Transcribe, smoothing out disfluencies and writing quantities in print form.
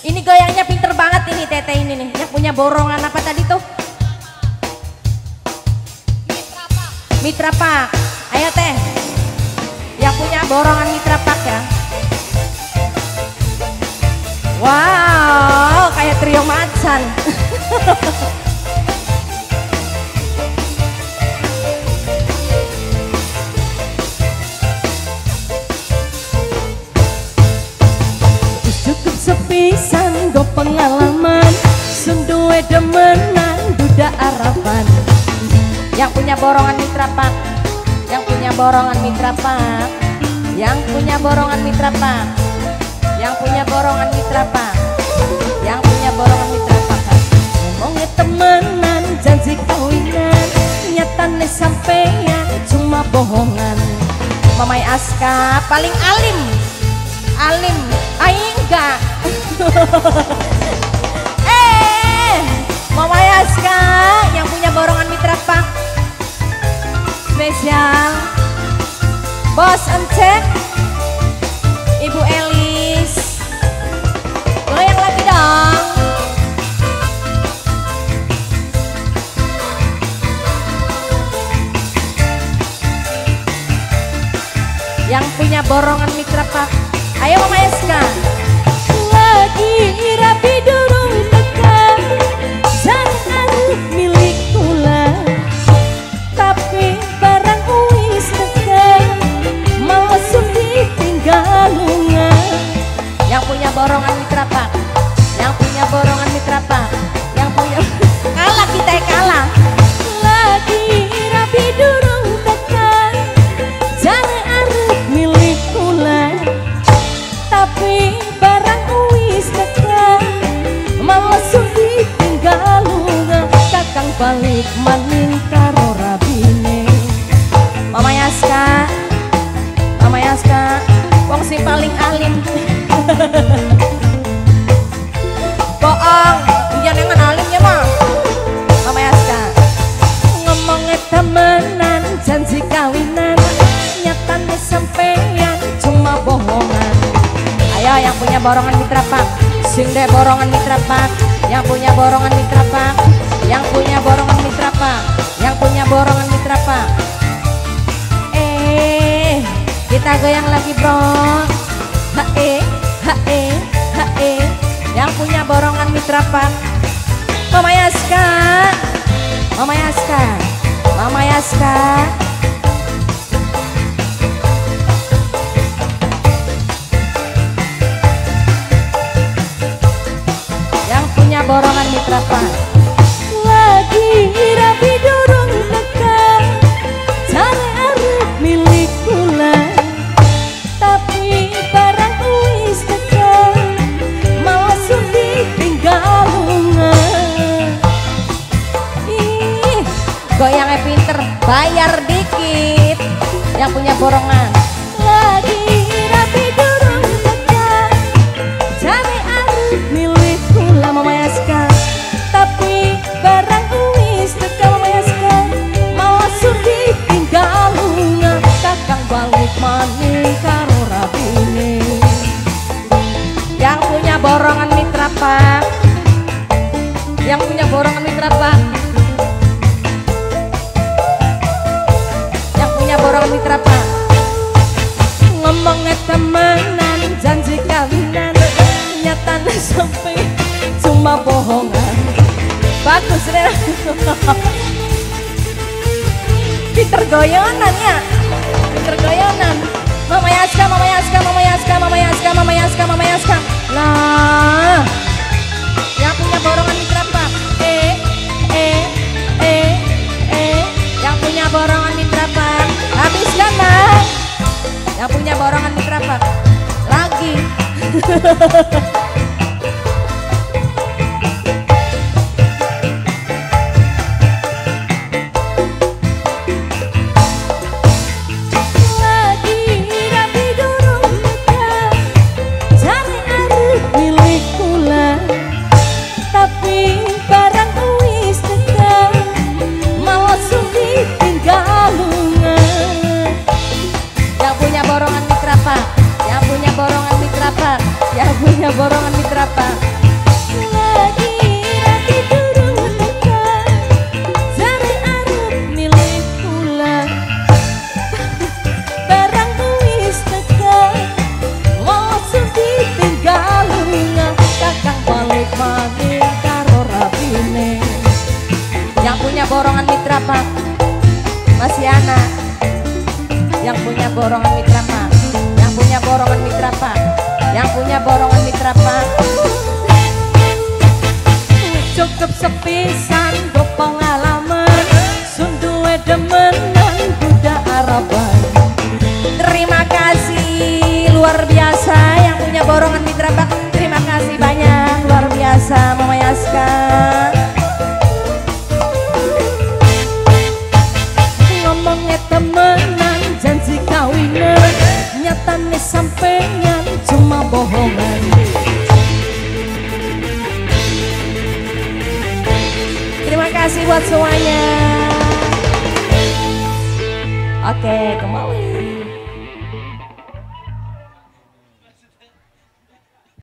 Ini goyangnya pinter banget ini Tete ini nih. Yang punya borongan apa tadi tuh? Mitra Pak. Ayo Teh. Yang punya borongan Mitra Pak ya. Wow, kayak trio macan. Cukup sepisan go pengalaman, sunduwe demenan duda arapan. Yang punya borongan Mitra Pak, yang punya borongan Mitra Pak, yang punya borongan Mitra Pak, yang punya borongan Mitra Pak, yang punya borongan Mitra Pak. Ngomongnya temenan, janji kawinan, nyatane sampeyan cuma bohongan. Mamai Aska paling alim, alim, aing enggak. Mamai Aska yang punya borongan Mitra Pak, spesial Bos Encek, Ibu Elis, goyang lagi dong. Yang punya borongan Mitra Pak, ayo Mama Eska. Lagi rapi durung tekan, jangan arep milik kula, tapi barang wis tekan, males ditinggal lunga. Yang punya borongan Mitra Pak, yang punya borongan Mitra Pak, yang punya kalah kita kalah. Lagi rapi durung tekan, jangan arep milik kula, tapi barang wis tekan, males ditinggal lunga. Kakang balik maning karo rabine. Mama Yaska, Mama Yaska, wong sing paling alim. Boong, dia nengan alimnya mah. Mama Yaska, ngomongnya temenan, janji kawinan, nyatane sampeyan cuma bohongan. Ayo yang punya borongan Mitra Pak, sing deh borongan Mitra Pak, yang punya borongan Mitra Pak, yang punya borongan Mitra Pak, yang punya borongan Mitra Pak. Kita goyang lagi bro. Hae, hae, hae. Yang punya borongan Mitra Pak, Mama Yaska, Mama Yaska, Mama Yaska. Yang punya borongan Mitra Pak, lagi rapi durung tekan, jare arep milik kula, tapi barang wis tekan, males ditinggal lunga. Ih, goyangnya pinter, bayar dikit. Yang punya borongan, lagi rapi durung tekan, jare arep milik kula. Mama Yaska, tapi barang wis tekan. Mama Yaska, males ditinggal lunga. Kakang balik maning karo rabine. Yang punya borongan Mitra Pak, yang punya borongan Mitra Pak, yang punya borongan Mitra Pak. Ngomongnya temenan, janji kawinan, nyatane sampai cuma bohongan. Bagus deh. Pinter goyonan ya, pinter goyonan. Mama Yaska, Mama Yaska, Mama Yaska, Mama Yaska, Mama Yaska, Mama Yaska. Nah, yang punya borongan Mitra Pak, yang punya borongan Mitra Pak, habiskan Mas. Yang punya borongan Mitra Pak, lagi. Yang punya borongan Mitra Pak, yang punya borongan Mitra Pak. Masih anak yang punya borongan mitra pak, yang punya borongan mitra pak, yang punya borongan mitra pak. Cukup sepisan go pengalaman, sunduwe demenan budak Araban. Terima kasih luar biasa yang punya borongan mitra pak. Terima kasih banyak luar biasa Mama Yaska. Ngomongnya temenan janji kawinan, nyatane sampeyan cuma bohongan. Terima kasih buat semuanya. Oke, kembali.